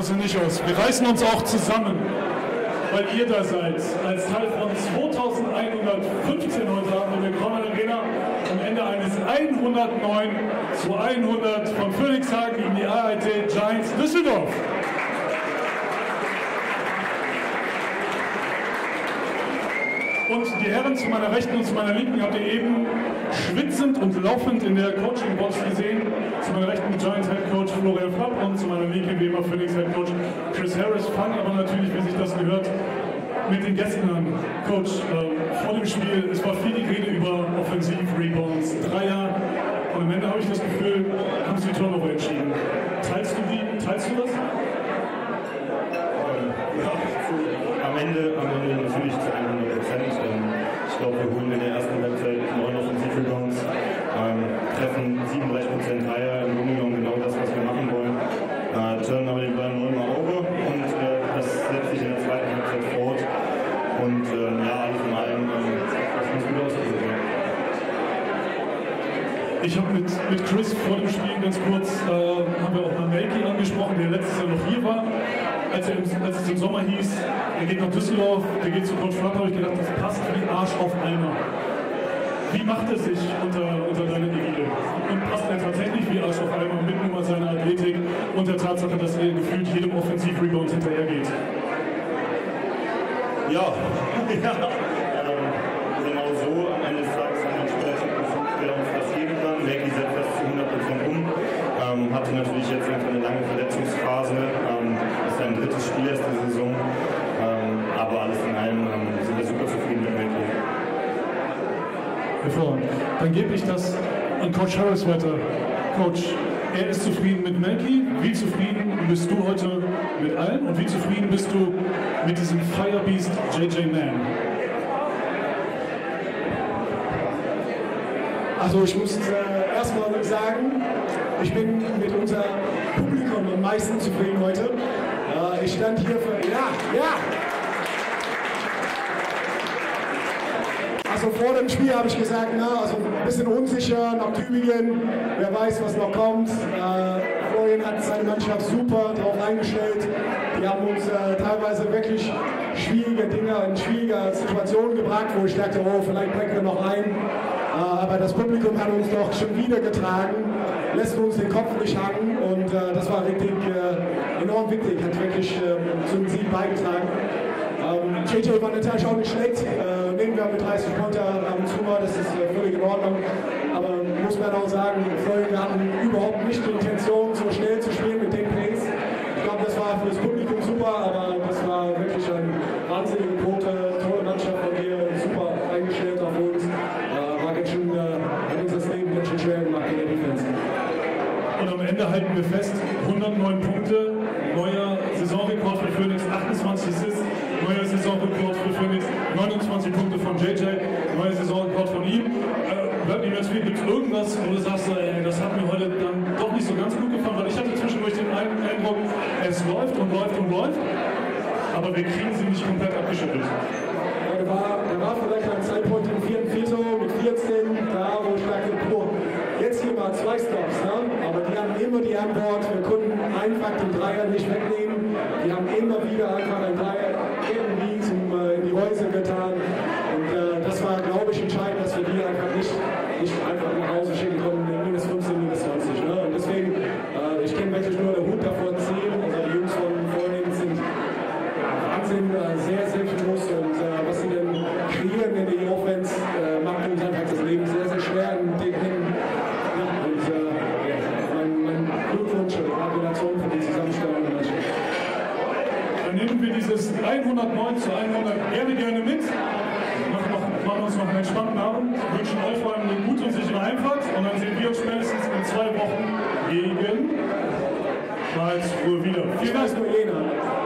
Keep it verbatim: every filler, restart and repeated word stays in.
so sieht nicht aus. Wir reißen uns auch zusammen, weil ihr da seid, als Teil von zweitausendeinhundertfünfzehn heute Abend in der Crown Arena, am Ende eines hundertneun zu hundert von Phoenixhagen gegen die A R T Giants Düsseldorf. Und die Herren zu meiner Rechten und zu meiner Linken habt ihr eben schwitzend und laufend in der Coaching-Box gesehen. Zu meiner Rechten Giants Head Coach Florian Flapp und zu meiner Linken wie immer Phoenix Head Coach Chris Harris. Fangen aber natürlich, wie sich das gehört, mit den Gästen an. Coach, äh, vor dem Spiel, es war viel die Rede über Offensiv, Rebounds, Dreier. Und am Ende habe ich das Gefühl, haben sie die Turnover entschieden. Teilst du die? Teilst du das? Ja, am Ende, am Ende natürlich zu hundert Prozent. Ich glaube, wir holen in der ersten Halbzeit neun Offensiv-Rebounds, ähm, treffen siebenunddreißig Prozent Dreier, im Grunde genommen genau das, was wir machen wollen. Äh, turnen aber den Ball neunmal over und äh, das setzt sich in der zweiten Halbzeit fort. Und äh, ja, alles in allem, äh, das muss gut ausgehen. Ich habe mit, mit Chris vor dem Spiel ganz kurz, äh, haben wir auch mal Melky angesprochen, der letztes Jahr noch hier war. Als, er im, als es im Sommer hieß, er geht nach Düsseldorf, der geht zu Coach Flapp, habe ich gedacht, das passt wie Arsch auf Eimer. Wie macht er sich unter, unter deiner Ägide? Und passt er tatsächlich wie Arsch auf Eimer mit nur seiner Athletik und der Tatsache, dass er gefühlt jedem Offensiv-Rebound hinterhergeht? Ja, ja. Ähm, genau so. Am Ende des Tages haben wir einen Spieler gesucht, der uns das geben kann. Melky setzt das zu hundert Prozent um. Ähm, hatte natürlich jetzt eine lange Verletzungsphase. Ähm, ist sein drittes Spiel erst der Saison. Ähm, aber alles in allem ähm, sind wir super zufrieden mit Melky. Hervorragend. Dann gebe ich das an Coach Harris weiter. Coach, er ist zufrieden mit Melky. Wie zufrieden bist du heute mit allen? Und wie zufrieden bist du mit diesem Firebeast J J Mann? Also ich muss äh, erstmal sagen, ich bin mit unserem Publikum am meisten zufrieden heute. Äh, ich stand hier für... Ja, ja! Also vor dem Spiel habe ich gesagt, na, also ein bisschen unsicher nach Tübingen, wer weiß, was noch kommt. Äh, Florian hat seine Mannschaft super darauf eingestellt. Die haben uns äh, teilweise wirklich schwierige Dinge in schwierige Situationen gebracht, wo ich dachte, oh, vielleicht bringen wir noch ein. Äh, aber das Publikum hat uns doch schon wieder getragen, lässt uns den Kopf nicht hangen und äh, das war richtig äh, enorm wichtig, hat wirklich äh, zum Sieg beigetragen. Ähm, J J war natürlich auch nicht schlecht, äh, nehmen wir mit dreißig Punkte ab und zu mal, das ist äh, völlig in Ordnung. Aber muss man auch sagen, wir hatten überhaupt nicht die Intention, so schnell zu spielen mit dem Pace. Ich glaube, das war für das Publikum super, aber das war wirklich eine wahnsinnige Quote, tolle Mannschaft von dir, super eingestellt auf uns. Äh, war ganz schön, äh, hat uns das Leben ganz schön schwer gemacht in der Defense. Und am Ende halten wir fest, hundertneun Punkte, neuer Saisonrekord für Phoenix, achtundzwanzig Assists, neuer Saisonrekord für Phoenix, neunundzwanzig Punkte von J J, neuer Saisonrekord von ihm. Äh, bleibt nicht mehr zu viel. Gibt es irgendwas, wo du sagst, ey, das hat mir heute dann doch nicht so ganz gut gefallen, weil ich hatte zwischendurch den Eindruck, es läuft und läuft und läuft, aber wir kriegen sie nicht komplett abgeschüttelt. Ja, da war, da war vielleicht ein Zeitpunkt im vierten Viertel mit vierzehn, da wo ich dachte, boah, jetzt hier mal zwei Stops, ne? Aber die haben immer die Antwort, wir konnten einfach den Dreier nicht wegnehmen. Die haben immer wieder einfach einen Dreier irgendwie zum, äh, in die Häuser getan. Und äh, das war, glaube ich, entscheidend, dass wir die einfach nicht, nicht einfach nach Hause schicken konnten, minus fünfzehn, minus zwanzig. Ne? Und deswegen, äh, ich kenne wirklich nur den Hut davor ziehen. Also die Jungs von vorhin sind Wahnsinn, äh, sehr, sehr groß. Und äh, was sie denn kreieren in der Offense, äh, macht uns einfach das Leben sehr, sehr schwer in den Händen. Und äh, ja, mein, mein Glückwunsch und Gratulation für die Zusammenstellung der Mannschaft. Dann nehmen wir dieses hundertneun zu hundert gerne, gerne mit. Machen, machen, machen uns noch einen entspannten Abend. Wünschen euch vor allem eine gute und sichere Einfahrt. Und dann sehen wir uns spätestens in zwei Wochen gegen Karlsruhe wieder. Vielen Dank.